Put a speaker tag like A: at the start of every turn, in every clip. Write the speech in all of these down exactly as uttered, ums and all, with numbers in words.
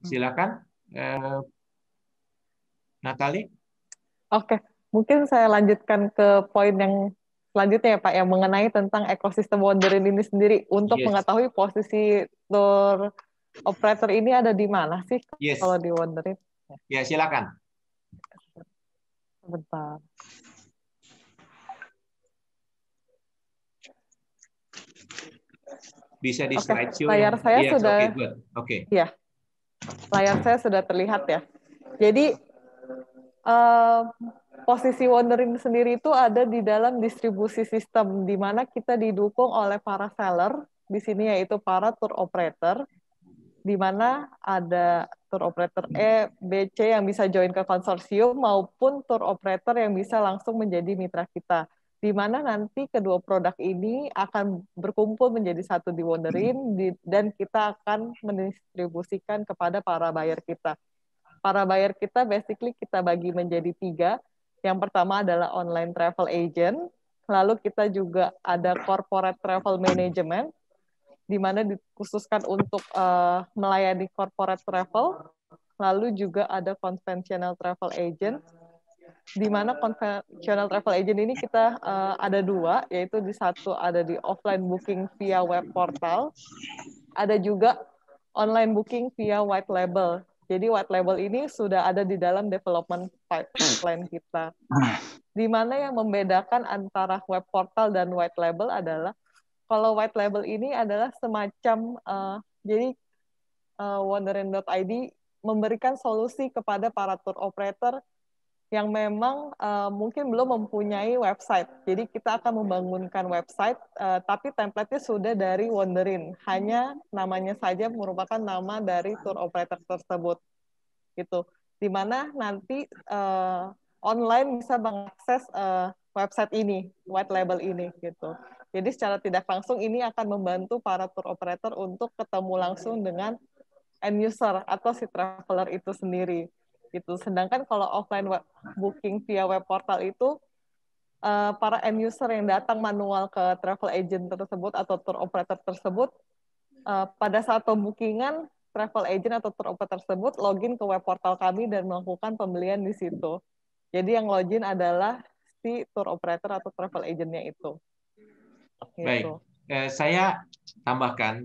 A: Silakan, eh, Natali.
B: Oke, mungkin saya lanjutkan ke poin yang selanjutnya ya Pak, yang mengenai tentang ekosistem Wonderin ini sendiri. Untuk
A: Yes.
B: mengetahui posisi tour operator ini ada di mana sih
A: Yes.
B: kalau di Wonderin?
A: Ya, silakan.
B: Sebentar.
A: Bisa di
B: Oke,
A: slideshow
B: layar
A: yang
B: saya
A: yes,
B: sudah,
A: oke, okay, good. Oke. Okay.
B: Ya, layar saya sudah terlihat ya. Jadi uh, posisi Wonderin sendiri itu ada di dalam distribusi sistem, di mana kita didukung oleh para seller di sini, yaitu para tour operator, di mana ada tour operator E, B, C yang bisa join ke konsorsium, maupun tour operator yang bisa langsung menjadi mitra kita. Di mana nanti kedua produk ini akan berkumpul menjadi satu di Wonderin, di, dan kita akan mendistribusikan kepada para buyer kita. Para buyer kita basically kita bagi menjadi tiga. Yang pertama adalah online travel agent, lalu kita juga ada corporate travel management, di mana dikhususkan untuk uh, melayani corporate travel, lalu juga ada conventional travel agent, di mana conventional travel agent ini kita uh, ada dua, yaitu di satu ada di offline booking via web portal, ada juga online booking via white label. Jadi white label ini sudah ada di dalam development pipeline kita. Di mana yang membedakan antara web portal dan white label adalah kalau white label ini adalah semacam uh, jadi uh, Wonderin dot I D memberikan solusi kepada para tour operator yang memang uh, mungkin belum mempunyai website. Jadi kita akan membangunkan website, uh, tapi template-nya sudah dari Wonderin. Hanya namanya saja merupakan nama dari tour operator tersebut. Gitu. Di mana nanti uh, online bisa mengakses uh, website ini, white label ini. Gitu. Jadi secara tidak langsung ini akan membantu para tour operator untuk ketemu langsung dengan end user atau si traveler itu sendiri. Gitu. Sedangkan kalau offline web booking via web portal itu uh, para end user yang datang manual ke travel agent tersebut atau tour operator tersebut uh, pada saat pembookingan travel agent atau tour operator tersebut login ke web portal kami dan melakukan pembelian di situ. Jadi yang login adalah si tour operator atau travel agentnya itu. Gitu.
A: Baik, eh, saya tambahkan,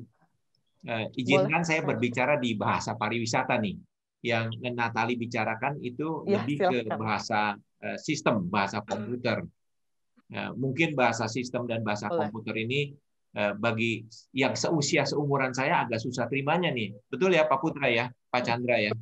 A: eh, izinkan
B: Boleh.
A: saya berbicara di bahasa pariwisata nih. Yang Natali bicarakan itu
B: Ya,
A: lebih
B: silakan.
A: ke bahasa eh, sistem, bahasa komputer. Nah, mungkin bahasa sistem dan bahasa
B: Boleh.
A: komputer ini eh, bagi yang seusia seumuran saya agak susah terimanya nih. Betul ya Pak Putra ya, Pak Chandra ya?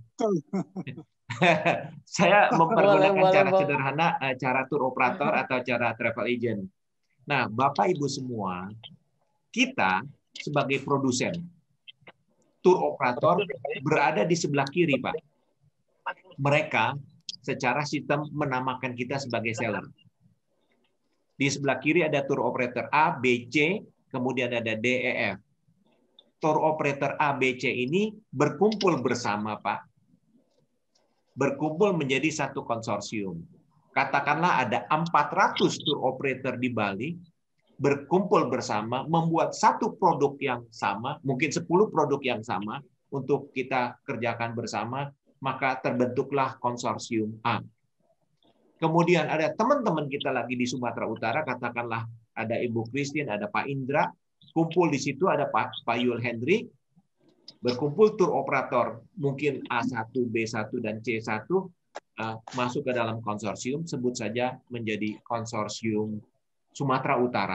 A: Saya mempergunakan
B: boleh,
A: cara
B: boleh,
A: sederhana, boleh. cara tour operator atau cara travel agent. Nah, Bapak Ibu semua, kita sebagai produsen, tour operator berada di sebelah kiri, Pak. Mereka secara sistem menamakan kita sebagai seller. Di sebelah kiri ada tour operator A, B, C, kemudian ada D, E, F. Tour operator A, B, C ini berkumpul bersama, Pak. Berkumpul menjadi satu konsorsium. Katakanlah ada empat ratus tour operator di Bali, berkumpul bersama, membuat satu produk yang sama, mungkin sepuluh produk yang sama, untuk kita kerjakan bersama, maka terbentuklah konsorsium A. Kemudian ada teman-teman kita lagi di Sumatera Utara, katakanlah ada Ibu Christine, ada Pak Indra, kumpul di situ, ada Pak, Pak Yul Hendrik, berkumpul tour operator, mungkin A satu, B satu, dan C satu, masuk ke dalam konsorsium, sebut saja menjadi konsorsium Sumatera Utara.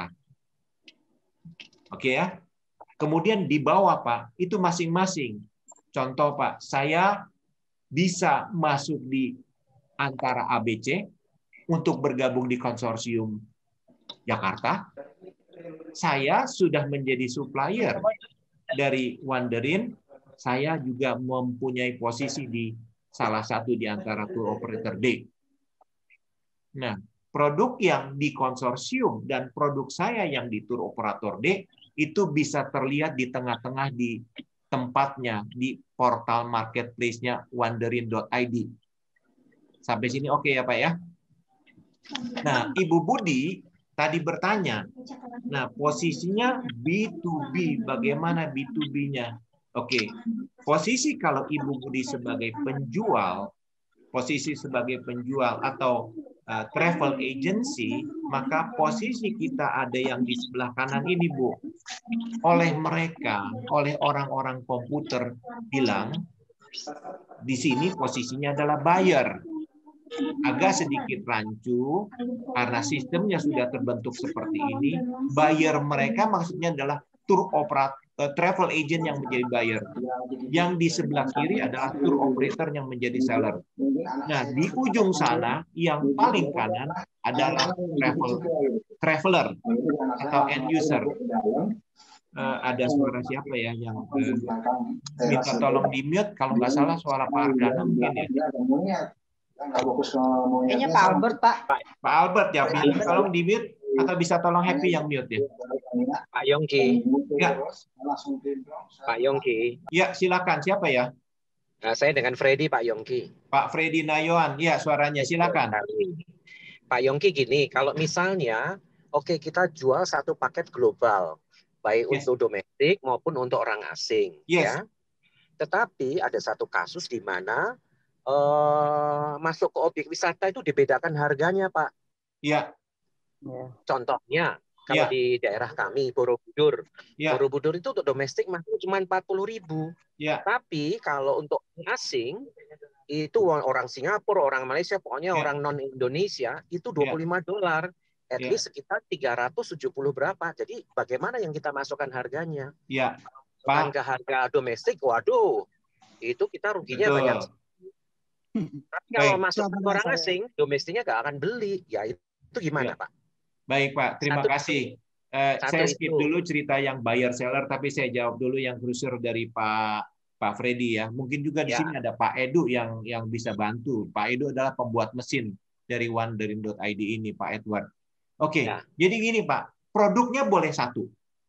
A: Oke ya. Kemudian di bawah, Pak, itu masing-masing. Contoh, Pak, saya bisa masuk di antara A B C untuk bergabung di konsorsium Jakarta. Saya sudah menjadi supplier dari Wonderin. Saya juga mempunyai posisi di salah satu di antara tour operator D. Nah, produk yang di konsorsium dan produk saya yang di tour operator D itu bisa terlihat di tengah-tengah di tempatnya di portal marketplace-nya wonderin dot I D. Sampai sini oke ya Pak ya? Nah, Ibu Budi tadi bertanya, nah posisinya B to B, bagaimana B to B-nya? Oke, posisi kalau Ibu Budi sebagai penjual, posisi sebagai penjual atau uh, travel agency, maka posisi kita ada yang di sebelah kanan ini, Bu. Oleh mereka, oleh orang-orang komputer bilang, di sini posisinya adalah buyer. Agak sedikit rancu, karena sistemnya sudah terbentuk seperti ini. Buyer mereka maksudnya adalah tour operator, travel agent yang menjadi buyer. Yang di sebelah kiri adalah tour operator yang menjadi seller. Nah, di ujung sana yang paling kanan adalah travel traveler atau end user. Uh, ada suara siapa ya yang uh, minta tolong di mute, kalau nggak salah suara Pak Ardana mungkin ya.
C: Kayaknya Pak Albert, Pak.
A: Pak Albert ya, minta tolong di mute atau bisa tolong Happy yang mute ya.
D: Pak Yongki.
A: Ya.
D: Pak Yongki.
A: Ya, silakan. Siapa ya?
D: Nah, saya dengan Freddy, Pak Yongki.
A: Pak Freddy Nayoan. Ya, suaranya. Silakan.
D: Pak Yongki gini, kalau misalnya, oke okay, kita jual satu paket global, baik yes. untuk domestik maupun untuk orang asing.
A: Yes.
D: Ya. Tetapi ada satu kasus di mana uh, masuk ke objek wisata itu dibedakan harganya, Pak.
A: Iya.
D: Contohnya, kalau
A: ya.
D: di daerah kami, Borobudur,
A: ya.
D: Borobudur itu untuk domestik masih cuma empat puluh ribu.
A: Ya.
D: Tapi kalau untuk asing, itu orang Singapura, orang Malaysia, pokoknya ya. orang non-Indonesia, itu dua puluh lima dolar. At
A: ya.
D: least sekitar tiga ratus tujuh puluh berapa. Jadi bagaimana yang kita masukkan harganya?
A: Ya.
D: Pak. Ke harga domestik, waduh, itu kita ruginya
A: Betul.
D: banyak. Tapi kalau masuk orang asing, domestiknya nggak akan beli. Ya itu gimana, ya. Pak?
A: Baik, Pak. Terima satu, kasih. Uh, saya skip itu. dulu cerita yang buyer seller, tapi saya jawab dulu yang brosur dari Pak Pak Freddy ya. Mungkin juga di ya. sini ada Pak Edu yang yang bisa bantu. Pak Edu adalah pembuat mesin dari wandering dot I D ini, Pak Edward. Oke, okay. ya. Jadi gini Pak, produknya boleh satu,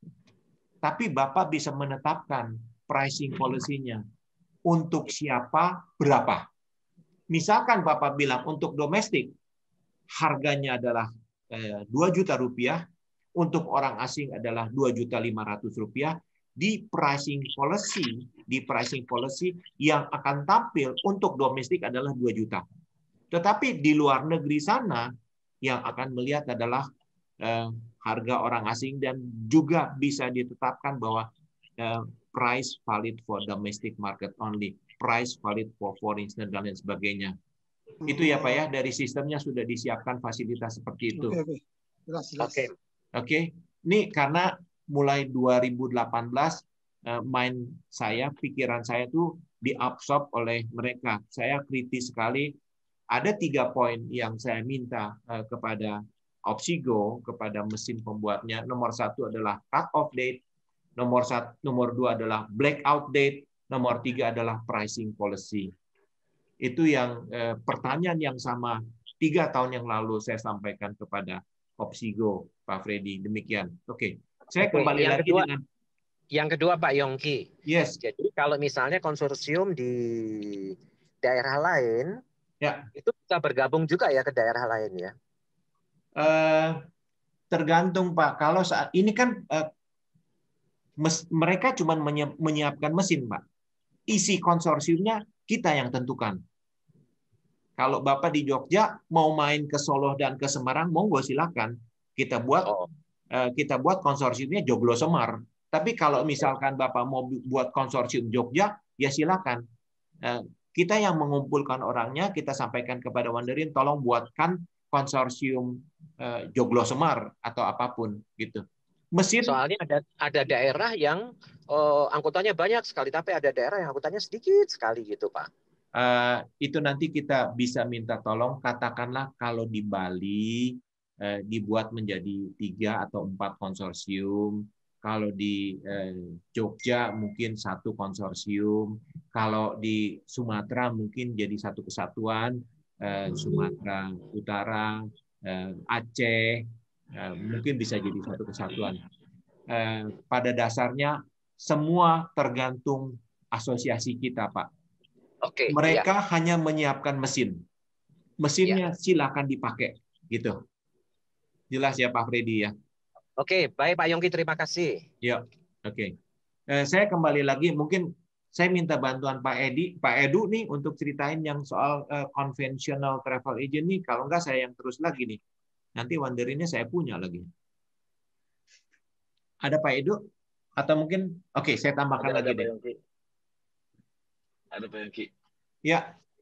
A: tapi Bapak bisa menetapkan pricing policy-nya untuk siapa berapa. Misalkan Bapak bilang untuk domestik harganya adalah dua juta rupiah, untuk orang asing adalah dua juta lima ratus rupiah, di pricing policy, di pricing policy yang akan tampil untuk domestik adalah dua juta. Tetapi di luar negeri sana yang akan melihat adalah eh, harga orang asing, dan juga bisa ditetapkan bahwa eh, price valid for domestic market only, price valid for foreign dan lain sebagainya. Itu ya Pak ya, dari sistemnya sudah disiapkan fasilitas seperti itu. Oke,
C: oke.
A: Oke, oke. Ini karena mulai dua ribu delapan belas main saya, pikiran saya tuh diabsorb oleh mereka. Saya kritis sekali. Ada tiga poin yang saya minta kepada Opsigo, kepada mesin pembuatnya. Nomor satu adalah cut off date, nomor satu, nomor dua adalah blackout date, nomor tiga adalah pricing policy. Itu yang eh, pertanyaan yang sama tiga tahun yang lalu saya sampaikan kepada Opsigo, Pak Freddy. Demikian. Oke, saya kembali
D: yang
A: lagi
D: kedua,
A: dengan
D: yang kedua Pak Yongki.
A: Yes.
D: Jadi kalau misalnya konsorsium di daerah lain,
A: ya,
D: itu bisa bergabung juga ya ke daerah lain ya?
A: Eh, tergantung Pak. Kalau saat ini kan eh, mes, mereka cuma menyiapkan mesin, Pak. Isi konsorsiumnya kita yang tentukan. Kalau Bapak di Jogja mau main ke Solo dan ke Semarang, monggo silakan. Kita buat oh. kita buat konsorsiumnya Joglo Semar. Tapi kalau misalkan Bapak mau buat konsorsium Jogja, ya silakan. Kita yang mengumpulkan orangnya, kita sampaikan kepada Wanderin, tolong buatkan konsorsium Joglo Semar atau apapun gitu. Mesin.
D: Soalnya ada ada daerah yang oh, angkutannya banyak sekali, tapi ada daerah yang angkutannya sedikit sekali gitu, Pak.
A: Uh, itu nanti kita bisa minta tolong, katakanlah kalau di Bali uh, dibuat menjadi tiga atau empat konsorsium, kalau di uh, Jogja mungkin satu konsorsium, kalau di Sumatera mungkin jadi satu kesatuan, uh, Sumatera Utara, uh, Aceh, uh, mungkin bisa jadi satu kesatuan. Uh, pada dasarnya semua tergantung asosiasi kita, Pak.
D: Oke,
A: mereka
D: ya.
A: hanya menyiapkan mesin, mesinnya ya. Silakan dipakai, gitu. Jelas ya Pak Freddy ya.
D: Oke, baik Pak Yongki, terima kasih.
A: Ya, oke. Eh, saya kembali lagi, mungkin saya minta bantuan Pak Edi, Pak Edu nih untuk ceritain yang soal uh, conventional travel agent nih. Kalau enggak saya yang terus lagi nih. Nanti Wonderinnya saya punya lagi. Ada Pak Edu? Atau mungkin, oke, okay, saya tambahkan
E: ada,
A: lagi
E: ada
A: deh.
E: Pak Yongki. Ada Pak Yongki.
A: Ya.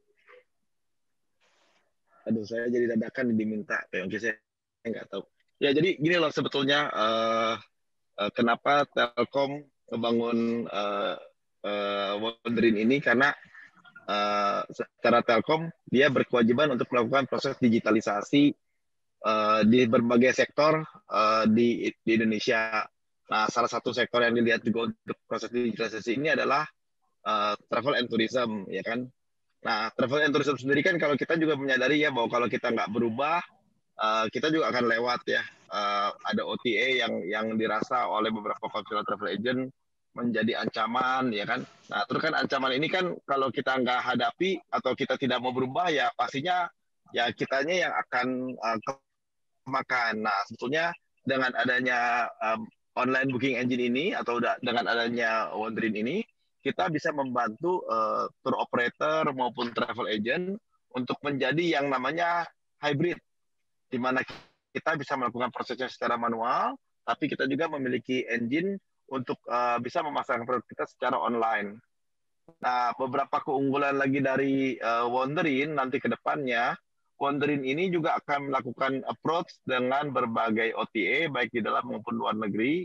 E: Aduh, saya jadi dadakan diminta Pak Yongki, saya nggak tahu. Ya, jadi gini loh sebetulnya uh, uh, kenapa Telkom ngebangun uh, uh, Wonderin ini, karena uh, secara Telkom dia berkewajiban untuk melakukan proses digitalisasi uh, di berbagai sektor uh, di, di Indonesia. Nah, salah satu sektor yang dilihat juga untuk proses digitalisasi ini adalah uh, travel and tourism, ya kan? Nah, travel and tourism sendiri kan kalau kita juga menyadari ya bahwa kalau kita nggak berubah, uh, kita juga akan lewat ya. Uh, ada O T A yang yang dirasa oleh beberapa conventional travel agent menjadi ancaman, ya kan. Nah, terus kan ancaman ini kan kalau kita nggak hadapi atau kita tidak mau berubah, ya pastinya ya kitanya yang akan uh, kemakan. Nah, sebetulnya dengan adanya um, online booking engine ini atau dengan adanya Wonderin ini, kita bisa membantu uh, tour operator maupun travel agent untuk menjadi yang namanya hybrid, di mana kita bisa melakukan prosesnya secara manual, tapi kita juga memiliki engine untuk uh, bisa memasarkan produk kita secara online. Nah, beberapa keunggulan lagi dari uh, Wonderin nanti ke depannya, Wonderin ini juga akan melakukan approach dengan berbagai O T A, baik di dalam maupun luar negeri,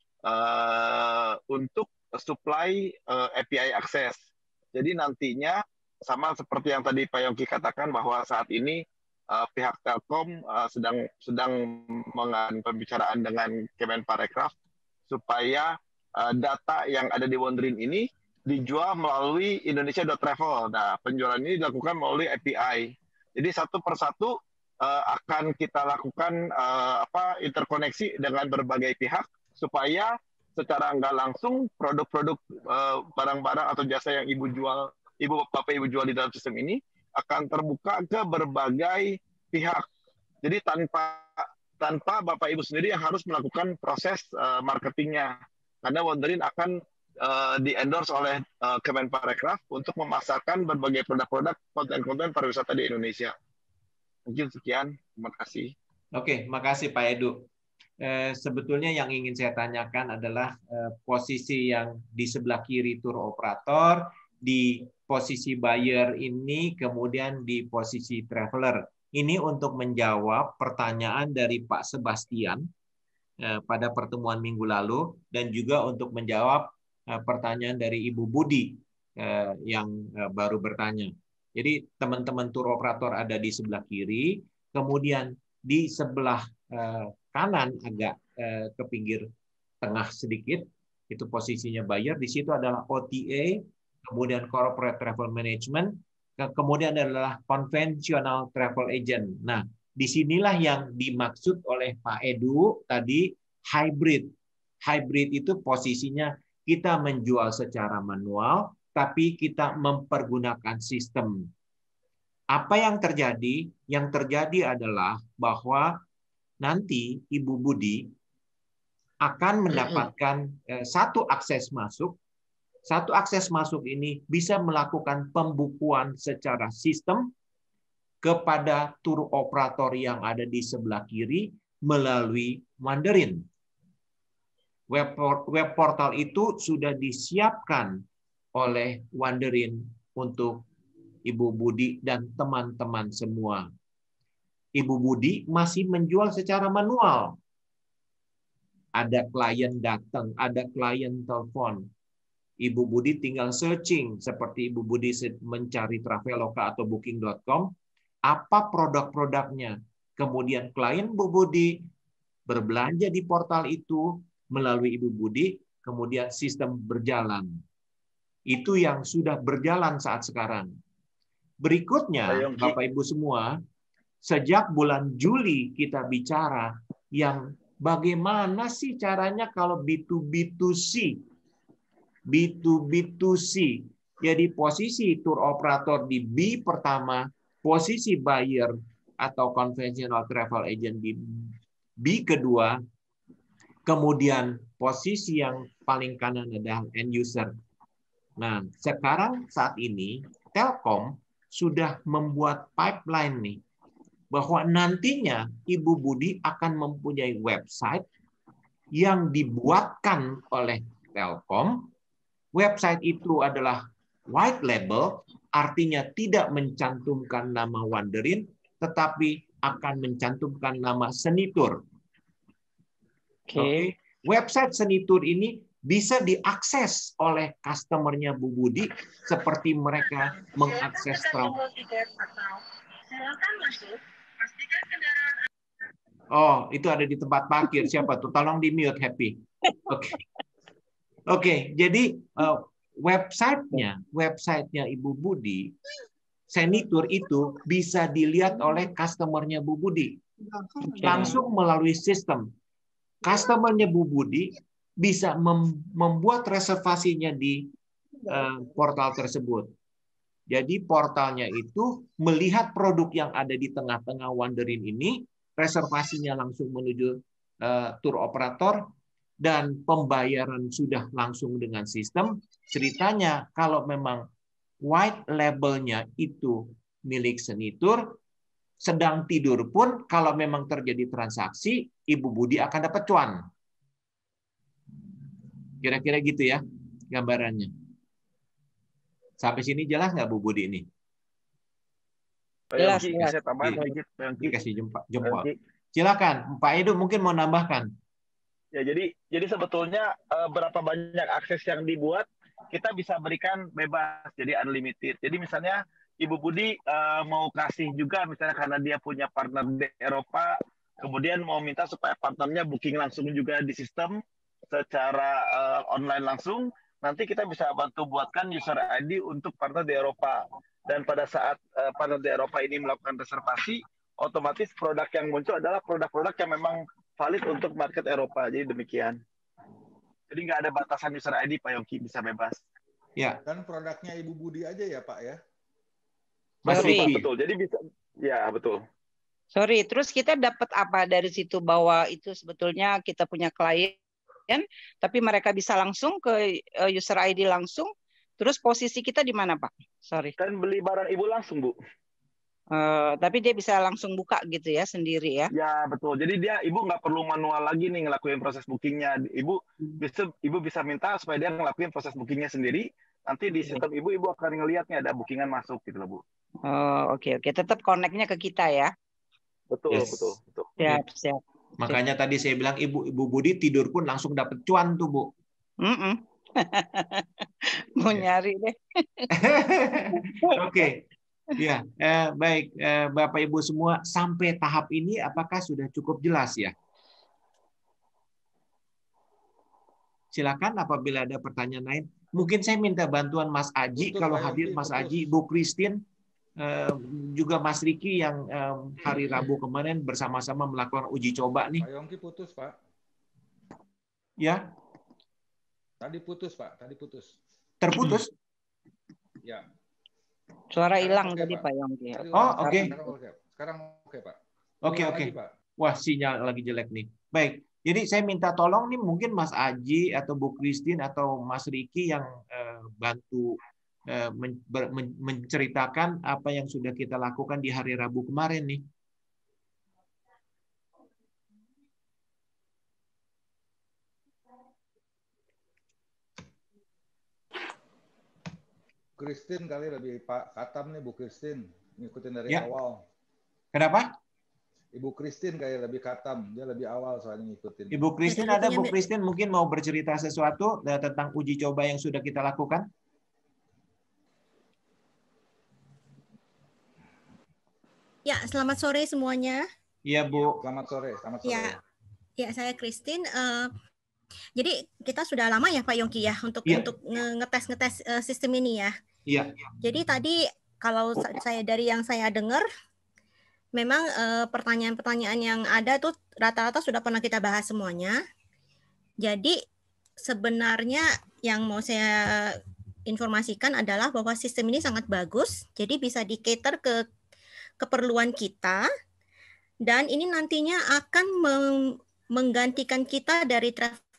E: uh, untuk supply uh, A P I akses. Jadi nantinya, sama seperti yang tadi Pak Yongki katakan, bahwa saat ini Uh, pihak Telkom uh, sedang sedang mengadakan pembicaraan dengan Kemenparekraf supaya uh, data yang ada di Wonderin ini dijual melalui Indonesia dot travel. Nah, penjualan ini dilakukan melalui A P I. Jadi satu persatu uh, akan kita lakukan uh, apa interkoneksi dengan berbagai pihak supaya secara nggak langsung produk-produk uh, barang-barang atau jasa yang ibu jual, ibu bapak ibu jual di dalam sistem ini akan terbuka ke berbagai pihak. Jadi tanpa tanpa Bapak Ibu sendiri yang harus melakukan proses uh, marketingnya. Karena Wonderin akan uh, di-endorse oleh uh, Kemenparekraf untuk memasarkan berbagai produk-produk konten-konten pariwisata di Indonesia. Mungkin sekian. Terima kasih.
A: Oke, makasih Pak Edu. Eh, sebetulnya yang ingin saya tanyakan adalah eh, posisi yang di sebelah kiri tour operator, di posisi buyer ini, kemudian di posisi traveler. Ini untuk menjawab pertanyaan dari Pak Sebastian eh, pada pertemuan minggu lalu, dan juga untuk menjawab eh, pertanyaan dari Ibu Budi eh, yang eh, baru bertanya. Jadi teman-teman tour operator ada di sebelah kiri, kemudian di sebelah eh, kanan agak eh, ke pinggir tengah sedikit, itu posisinya buyer. Di situ adalah O T A, kemudian corporate travel management, kemudian adalah conventional travel agent. Nah, disinilah yang dimaksud oleh Pak Edu tadi, hybrid. Hybrid itu posisinya kita menjual secara manual, tapi kita mempergunakan sistem. Apa yang terjadi? Yang terjadi adalah bahwa nanti Ibu Budi akan mendapatkan satu akses masuk. Satu akses masuk ini bisa melakukan pembukuan secara sistem kepada tour operator yang ada di sebelah kiri melalui Wonderin. Web, web portal itu sudah disiapkan oleh Wonderin untuk Ibu Budi dan teman-teman semua. Ibu Budi masih menjual secara manual. Ada klien datang, ada klien telepon. Ibu Budi tinggal searching, seperti Ibu Budi mencari Traveloka atau booking dot com, apa produk-produknya. Kemudian klien Ibu Budi berbelanja di portal itu melalui Ibu Budi, kemudian sistem berjalan. Itu yang sudah berjalan saat sekarang. Berikutnya, Bapak Ibu semua, sejak bulan Juli kita bicara yang bagaimana sih caranya kalau B to B to C, B to B to C. Jadi posisi tour operator di B pertama, posisi buyer atau conventional travel agent di B kedua, kemudian posisi yang paling kanan adalah end user. Nah, sekarang saat ini Telkom sudah membuat pipeline nih, bahwa nantinya Ibu Budi akan mempunyai website yang dibuatkan oleh Telkom. Website itu adalah white label, artinya tidak mencantumkan nama Wonderin, tetapi akan mencantumkan nama Senitur. Oke.
F: Oke.
A: Okay. Website Senitur ini bisa diakses oleh customer-nya Bu Budi seperti mereka mengakses traffic. Oh, itu ada di tempat parkir. Siapa tuh? Tolong di-mute, Happy. Oke. Okay. Oke, okay, jadi uh, website-nya, website-nya Ibu Budi, Senitur itu bisa dilihat oleh customer-nya Bu Budi. Langsung melalui sistem. Customer-nya Bu Budi bisa mem membuat reservasinya di uh, portal tersebut. Jadi portalnya itu melihat produk yang ada di tengah-tengah Wonderin ini, reservasinya langsung menuju uh, tour operator, dan pembayaran sudah langsung dengan sistem. Ceritanya kalau memang white labelnya itu milik Senitur, sedang tidur pun kalau memang terjadi transaksi, Ibu Budi akan dapat cuan. Kira-kira gitu ya gambarannya. Sampai sini jelas nggak Bu Budi ini?
F: Jelas,
E: Yongki,
F: jelas.
E: saya tambahan sedikit, Pak Yongki.
A: Dikasih jempol. jempol.
E: Yongki.
A: Silakan, Pak Edu mungkin mau nambahkan.
E: Ya, jadi jadi sebetulnya eh, berapa banyak akses yang dibuat kita bisa berikan bebas, jadi unlimited. Jadi misalnya Ibu Budi eh, mau kasih juga misalnya karena dia punya partner di Eropa, kemudian mau minta supaya partnernya booking langsung juga di sistem secara eh, online langsung, nanti kita bisa bantu buatkan user I D untuk partner di Eropa. Dan pada saat eh, partner di Eropa ini melakukan reservasi, otomatis produk yang muncul adalah produk-produk yang memang valid untuk market Eropa. Jadi demikian. Jadi nggak ada batasan user I D, Pak Yongki, bisa bebas.
A: Ya.
G: Dan produknya Ibu Budi aja ya, Pak ya?
A: Mas
F: Sorry.
A: Riki.
E: Betul. Jadi bisa, ya betul.
F: Sorry, terus kita dapat apa dari situ bahwa itu sebetulnya kita punya klien, tapi mereka bisa langsung ke user I D langsung. Terus posisi kita di mana, Pak? Sorry.
E: Kan beli barang Ibu langsung, Bu.
F: Uh, tapi dia bisa langsung buka gitu ya sendiri ya?
E: Ya betul. Jadi dia Ibu nggak perlu manual lagi nih ngelakuin proses bookingnya. Ibu bisa Ibu bisa minta supaya dia ngelakuin proses bookingnya sendiri. Nanti di sistem Ibu Ibu akan ngelihatnya ada bookingan masuk gitu loh, Bu.
F: Oh oke okay, oke. Okay. Tetap connect-nya ke kita ya?
E: Betul
A: Yes.
E: betul betul.
F: Siap siap.
A: Makanya tadi saya bilang Ibu Ibu Budi tidur pun langsung dapat cuan tuh, Bu.
F: Mm -mm. Mau nyari deh.
A: Oke. Okay. Ya, eh, baik eh, Bapak Ibu semua, sampai tahap ini apakah sudah cukup jelas ya? Silakan apabila ada pertanyaan lain. Mungkin saya minta bantuan Mas Aji,
G: Putus,
A: kalau
G: Pak
A: hadir
G: Yongki,
A: Mas
G: putus.
A: Aji, Ibu Christine, eh, juga Mas Riki yang eh, hari Rabu kemarin bersama-sama melakukan uji coba nih.
G: Pak Yongki putus, Pak.
A: Ya,
G: Tadi putus, Pak. Tadi putus.
A: terputus.
G: Ya.
F: Suara
G: Sekarang
F: hilang
G: oke,
F: tadi
G: Pak.
F: Pak Yongki.
G: Tadi
A: Oh,
G: ulang,
A: oke.
G: Sekarang oke. Sekarang oke, Pak.
A: Oke,
G: Ulang
A: oke.
G: lagi, Pak.
A: Wah, sinyal lagi jelek nih. Baik, jadi saya minta tolong nih mungkin Mas Aji atau Bu Christine atau Mas Riki yang eh, bantu eh, men ber men menceritakan apa yang sudah kita lakukan di hari Rabu kemarin nih.
G: Christine kali lebih Pak Katam nih, Bu Christine. Ngikutin dari
A: Ya.
G: awal.
A: Kenapa?
G: Ibu Christine kayak lebih katam. Dia lebih awal soalnya ngikutin.
A: Ibu Christine ada, Bu Christine mungkin mau bercerita sesuatu tentang uji coba yang sudah kita lakukan?
H: Ya, selamat sore semuanya.
A: Iya, Bu.
G: Selamat sore. Selamat sore.
H: Ya, ya saya Christine. Uh, jadi kita sudah lama ya Pak Yongki ya untuk
A: ya.
H: untuk ngetes ngetes uh, sistem ini ya.
A: Iya.
H: Jadi tadi kalau saya dari yang saya dengar, memang pertanyaan-pertanyaan uh, yang ada tuh rata-rata sudah pernah kita bahas semuanya. Jadi sebenarnya yang mau saya informasikan adalah bahwa sistem ini sangat bagus. Jadi bisa di-cater ke keperluan kita. Dan ini nantinya akan menggantikan kita dari travel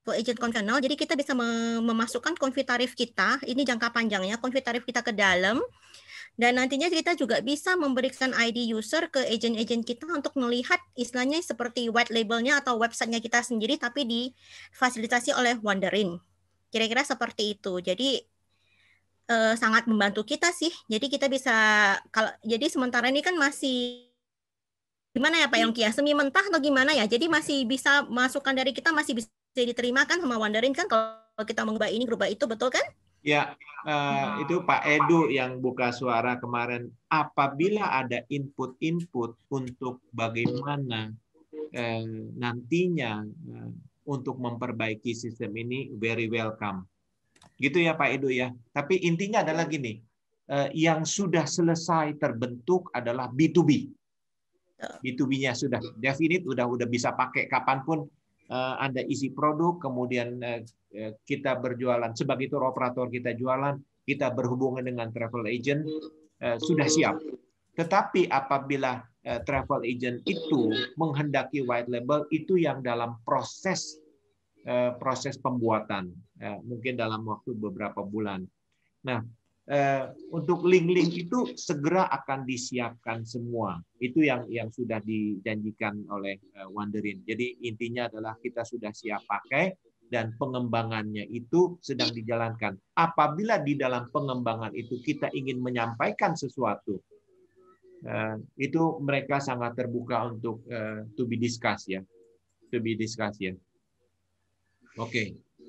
H: travel agent konvensional, jadi kita bisa memasukkan konfi tarif kita, ini jangka panjangnya, konfi tarif kita ke dalam, dan nantinya kita juga bisa memberikan I D user ke agent-agent kita untuk melihat istilahnya seperti white labelnya atau websitenya kita sendiri, tapi difasilitasi oleh Wonderin. Kira-kira seperti itu. Jadi eh, sangat membantu kita sih. Jadi kita bisa, kalau jadi sementara ini kan masih gimana ya Pak Yongki ya, semi mentah atau gimana ya? Jadi masih bisa masukan dari kita masih bisa diterima kan sama Wonderin kan kalau kita mengubah ini, berubah itu, betul kan?
A: Ya, uh, itu Pak Edu yang buka suara kemarin. Apabila ada input-input untuk bagaimana uh, nantinya uh, untuk memperbaiki sistem ini, very welcome. Gitu ya Pak Edu ya. Tapi intinya adalah gini, uh, yang sudah selesai terbentuk adalah B to B. B to B-nya sudah definite, udah udah bisa pakai kapanpun uh, Anda isi produk, kemudian uh, kita berjualan sebagai tour operator, kita jualan, kita berhubungan dengan travel agent, uh, sudah siap. Tetapi apabila uh, travel agent itu menghendaki white label, itu yang dalam proses uh, proses pembuatan, uh, mungkin dalam waktu beberapa bulan. Nah, Uh, untuk link-link itu segera akan disiapkan semua. Itu yang yang sudah dijanjikan oleh uh, Wonderin. Jadi intinya adalah kita sudah siap pakai dan pengembangannya itu sedang dijalankan. Apabila di dalam pengembangan itu kita ingin menyampaikan sesuatu, uh, itu mereka sangat terbuka untuk uh, to be discussed ya, to be discussed ya. Oke. Okay.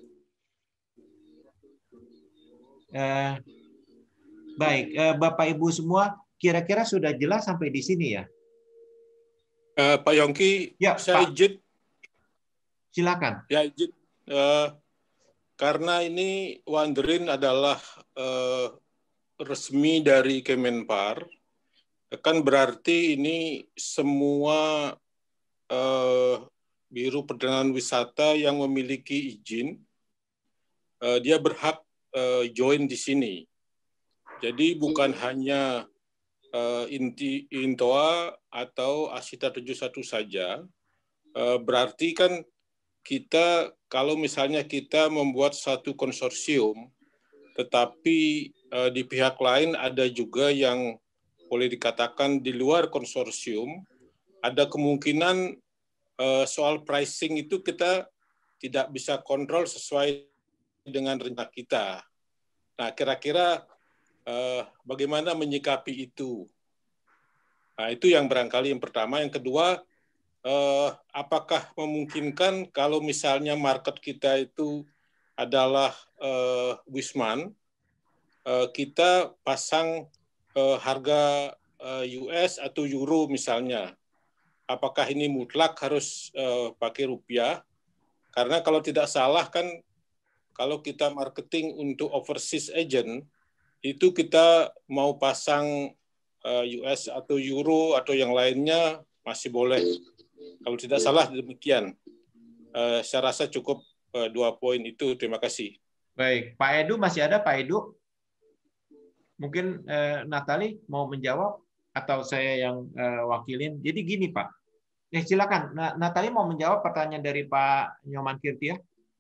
A: Uh, Baik, Bapak Ibu semua, kira-kira sudah jelas sampai di sini ya?
I: Uh, Pak Yongki,
A: ya,
I: saya
A: Pak.
I: izin.
A: Silakan.
I: Ya, izin. Uh, karena ini Wonderin adalah uh, resmi dari Kemenpar, kan berarti ini semua uh, Biro Perdagangan Wisata yang memiliki izin, uh, dia berhak uh, join di sini. Jadi bukan hanya uh, Inti, Intoa atau Asita tujuh puluh satu saja, uh, berarti kan kita, kalau misalnya kita membuat satu konsorsium, tetapi uh, di pihak lain ada juga yang boleh dikatakan di luar konsorsium, ada kemungkinan uh, soal pricing itu kita tidak bisa kontrol sesuai dengan rencana kita. Nah, kira-kira Uh, bagaimana menyikapi itu? Nah, itu yang barangkali yang pertama. Yang kedua, uh, apakah memungkinkan kalau misalnya market kita itu adalah uh, Wisman, uh, kita pasang uh, harga uh, U S atau Euro misalnya. Apakah ini mutlak harus uh, pakai rupiah? Karena kalau tidak salah kan, kalau kita marketing untuk overseas agent, itu kita mau pasang uh, U S atau Euro atau yang lainnya masih boleh. Kalau tidak salah demikian. Uh, saya rasa cukup uh, dua poin itu. Terima kasih.
A: Baik, Pak Edu masih ada, Pak Edu? Mungkin uh, Natali mau menjawab atau saya yang uh, wakilin. Jadi gini Pak, eh, silakan. Natali mau menjawab pertanyaan dari Pak Nyoman Kirtia.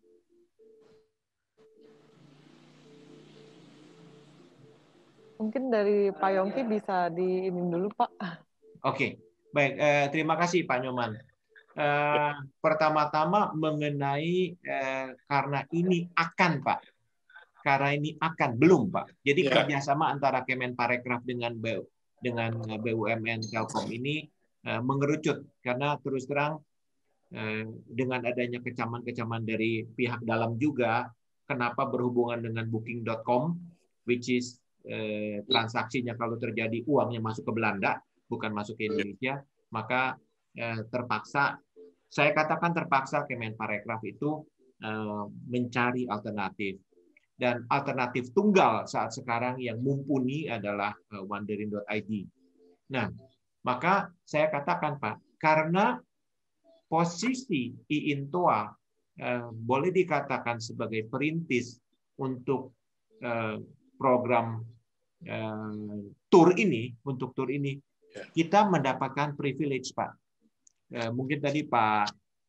B: Mungkin dari Pak Yongki bisa diinin dulu, Pak.
A: Oke, baik. Eh, terima kasih, Pak Nyoman. Eh, pertama-tama mengenai eh, karena ini akan, Pak. Karena ini akan, belum, Pak. Jadi ya. Kerjasama antara Kemenparekraf dengan B, dengan B U M N Telkom ini eh, mengerucut. Karena terus terang, eh, dengan adanya kecaman-kecaman dari pihak dalam juga, kenapa berhubungan dengan booking dot com, which is Eh, transaksinya kalau terjadi uangnya masuk ke Belanda, bukan masuk ke Indonesia, maka eh, terpaksa, saya katakan terpaksa Kemenparekraf itu eh, mencari alternatif. Dan alternatif tunggal saat sekarang yang mumpuni adalah eh, wonderin dot I D. Nah, maka saya katakan Pak, karena posisi iIntoa eh, boleh dikatakan sebagai perintis untuk eh, program Uh, tour ini, untuk tour ini, kita mendapatkan privilege, Pak. Uh, mungkin tadi Pak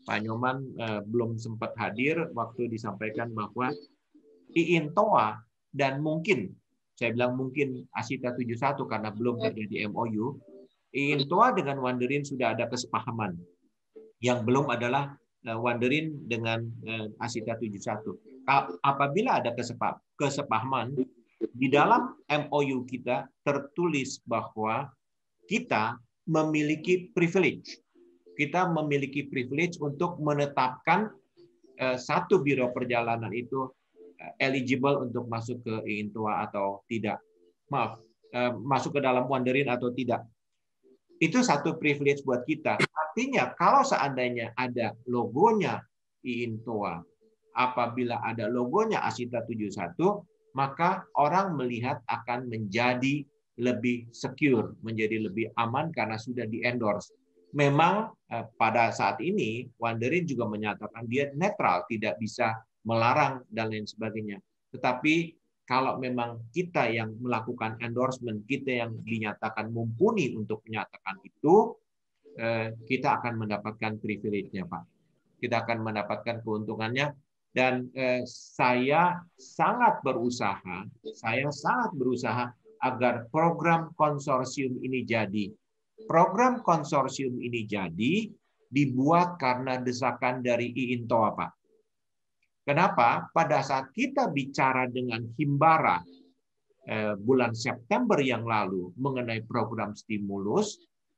A: Pak Nyoman eh, belum sempat hadir waktu disampaikan bahwa I N T O A dan mungkin, saya bilang mungkin Asita tujuh puluh satu karena belum terjadi M O U, I N T O A dengan Wanderin sudah ada kesepahaman. Yang belum adalah Wanderin dengan Asita tujuh puluh satu. Apabila ada kesepahaman, di dalam M O U kita tertulis bahwa kita memiliki privilege. Kita memiliki privilege untuk menetapkan satu biro perjalanan itu eligible untuk masuk ke I N T O A atau tidak. Maaf, masuk ke dalam Wanderin atau tidak. Itu satu privilege buat kita. Artinya kalau seandainya ada logonya I N T O A, apabila ada logonya Asita tujuh puluh satu, maka orang melihat akan menjadi lebih secure, menjadi lebih aman karena sudah di-endorse. Memang pada saat ini Wanderin juga menyatakan dia netral, tidak bisa melarang dan lain sebagainya. Tetapi kalau memang kita yang melakukan endorsement, kita yang dinyatakan mumpuni untuk menyatakan itu, kita akan mendapatkan privilege-nya, Pak. Kita akan mendapatkan keuntungannya. Dan saya sangat berusaha, saya sangat berusaha agar program konsorsium ini jadi. Program konsorsium ini jadi dibuat karena desakan dari I N T O A, Pak. Kenapa? Pada saat kita bicara dengan Himbara eh, bulan September yang lalu mengenai program stimulus,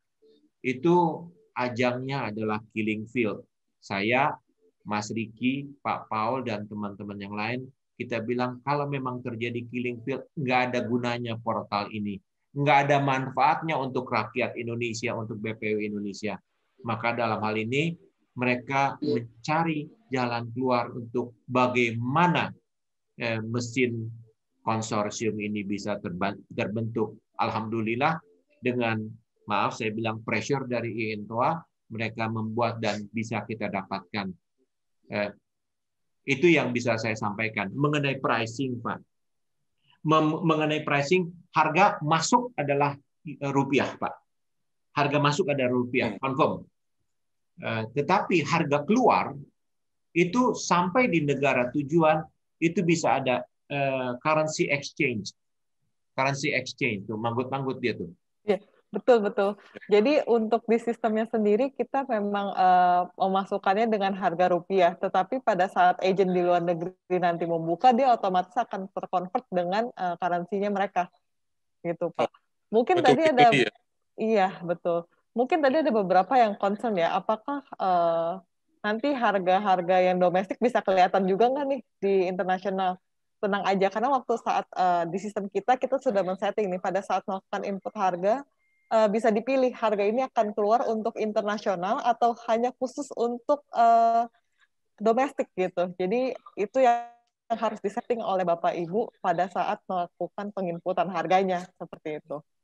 A: itu ajangnya adalah killing field. Saya, Mas Riki, Pak Paul, dan teman-teman yang lain, kita bilang kalau memang terjadi killing field, nggak ada gunanya portal ini. Nggak ada manfaatnya untuk rakyat Indonesia, untuk B P U Indonesia. Maka dalam hal ini, mereka mencari jalan keluar untuk bagaimana mesin konsorsium ini bisa terbentuk. Alhamdulillah, dengan, maaf saya bilang pressure dari I N T O A, mereka membuat dan bisa kita dapatkan. Eh, itu yang bisa saya sampaikan. Mengenai pricing, Pak. Mem mengenai pricing, harga masuk adalah rupiah, Pak. Harga masuk adalah rupiah, confirm. Eh, tetapi harga keluar, itu sampai di negara tujuan, itu bisa ada eh, currency exchange. Currency exchange, tuh manggut-manggut dia tuh.
B: Ya. Betul, betul. Jadi untuk di sistemnya sendiri kita memang uh, memasukkannya dengan harga rupiah, tetapi pada saat agent di luar negeri nanti membuka, dia otomatis akan terkonvert dengan uh, currency-nya mereka. Gitu, Pak. Mungkin betul, tadi ada, ya? Iya, betul. Mungkin tadi ada beberapa yang concern ya, apakah uh, nanti harga-harga yang domestik bisa kelihatan juga nggak nih di internasional? Tenang aja, karena waktu saat uh, di sistem kita, kita sudah men-setting nih, pada saat melakukan input harga, Uh, bisa dipilih harga ini akan keluar untuk internasional atau hanya khusus untuk uh, domestik gitu. Jadi itu yang harus disetting oleh Bapak Ibu pada saat melakukan penginputan harganya seperti itu.